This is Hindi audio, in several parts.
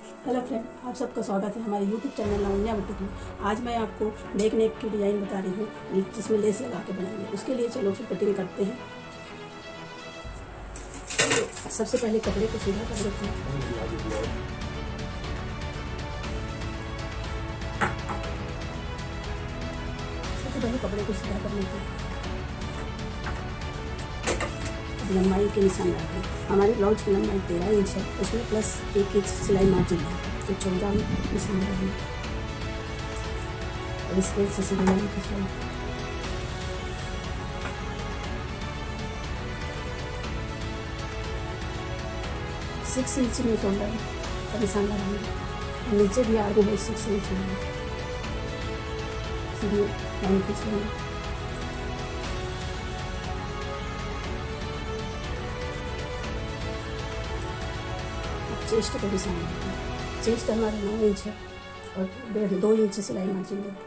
हेलो फ्रेंड, आप सबका स्वागत है हमारे यूट्यूब चैनल लावण्या बुटीक में। आज मैं आपको नेक नेक की डिज़ाइन बता रही हूँ जिसमें लेस लगा के बनाएंगे। उसके लिए चलो फिर कटिंग करते हैं। तो सबसे पहले कपड़े को सीधा कर लेते हैं। सबसे पहले कपड़े को सीधा कर लेते हैं। लंबाई के निशान लगाएं। हमारी ब्लाउज की लंबाई 13 इंच है, उसमें प्लस 1 इंच सिलाई मार्जिन है, तो 14 निशान लगाएंगे। और स्केल से सीधी लाइन खींचेंगे। 6 इंच में शोल्डर का निशान लगाएंगे। नीचे भी आगे में 6 इंच में सीधी लाइन खींचेंगे। चेस्ट का निशान लगाएंगे। चेस्ट हमारा 9 इंच है और 2 इंच सिलाई मार्जिन है।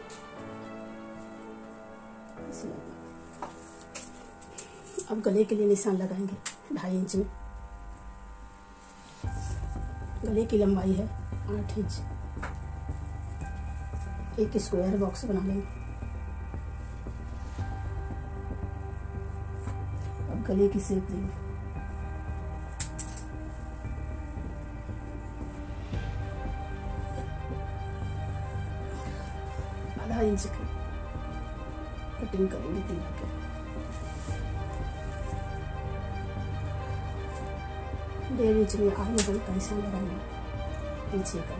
अब गले के लिए निशान लगाएंगे 2.5 इंच में। गले की लंबाई है 8 इंच। एक स्क्वायर बॉक्स बना लेंगे। अब गले की शेप देंगे। आधा इंच की कटिंग करेंगे तीरा के। डेढ़ इंच में आगे बल का निशान लगाएंगे पीछे का।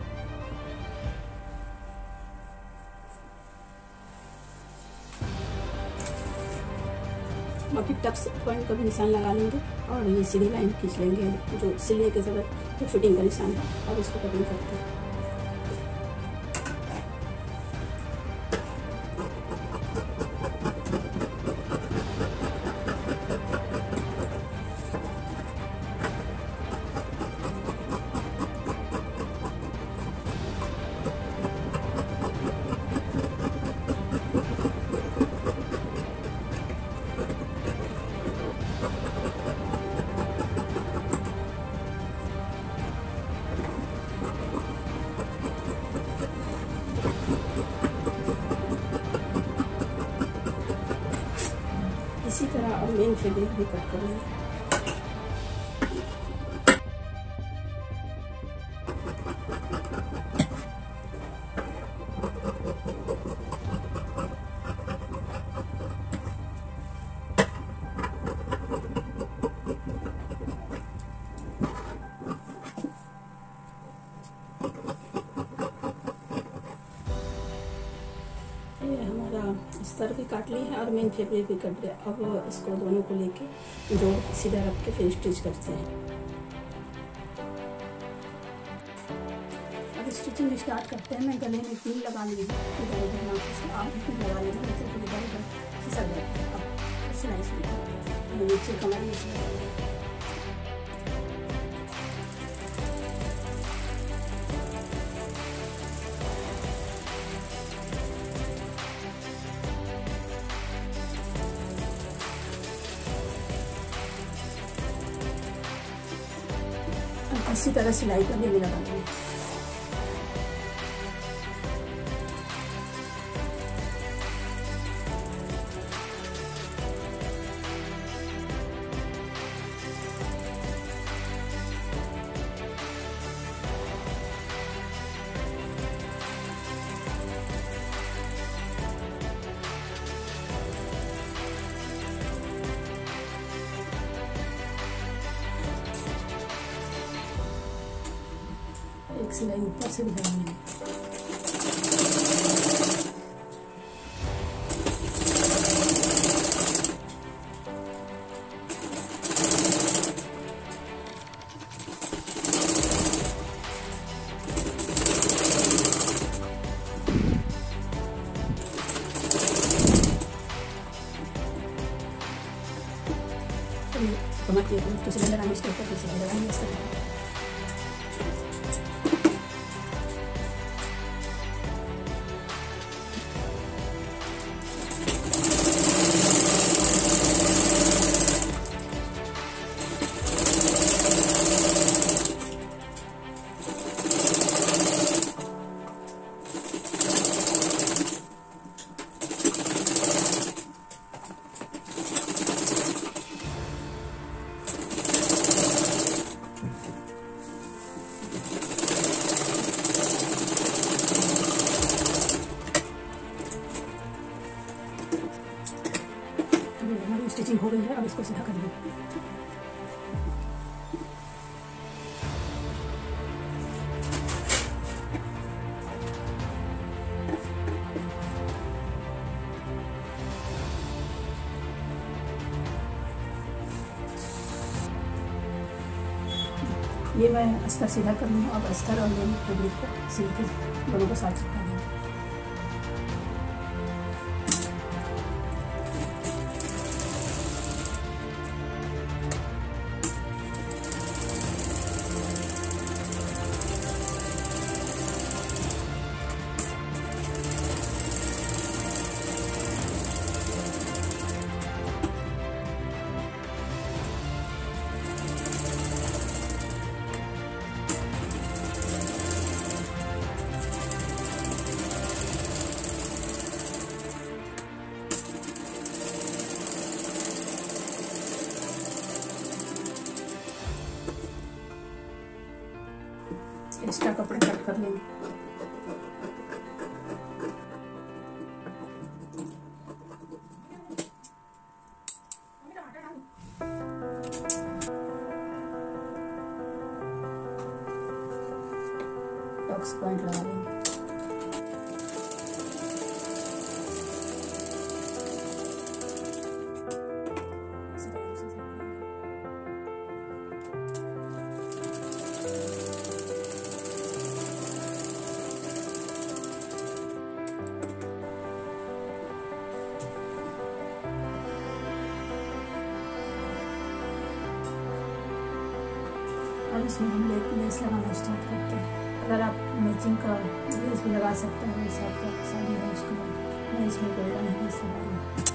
बाकी टक्स पॉइंट का भी निशान लगा लेंगे और ये सीधी लाइन खींच लेंगे जो सिले के समय जो फिटिंग का निशान है। अब इसको कटिंग करते हैं। इसी तरह और मेन फैब्रिक भी कट करेंगे। स्तर भी काट ली है और मेन फैब्रिक भी कट गया। अब इसको दोनों को लेके जोड़ सीधा रख के फिर स्टिच करते हैं। अब स्टिचिंग स्टार्ट करते हैं। मैं गले में पिन लगा ली हूँ। आप भी पिन लगा लेंगे, नीचे कमर में इसी तरह सिलाई का भी लगा देंगे। एक सिलाई ऊपर से भी लगाएंगे। कमर के तो सिलाई लगाएंगे, इसके ऊपर सिलाई लगाएंगे इस तरह। इसको सीधा कर लेंगे। ये मैं अस्तर सीधा कर लूँ। अब अस्तर और लेनी फैब्रिक को सिल के दोनों को साथ चिपका देंगे। एक्स्ट्रा कपड़े कट कर लेंगे। टक्स पॉइंट लगा लेंगे। अब इसमें हम लेस लगाना स्टार्ट करते हैं। अगर आप मैचिंग का लेस भी लगा सकते हैं, जैसे आपका शादी है उसके बाद मैं इसमें गोल्डन लेस लगा रही हूँ।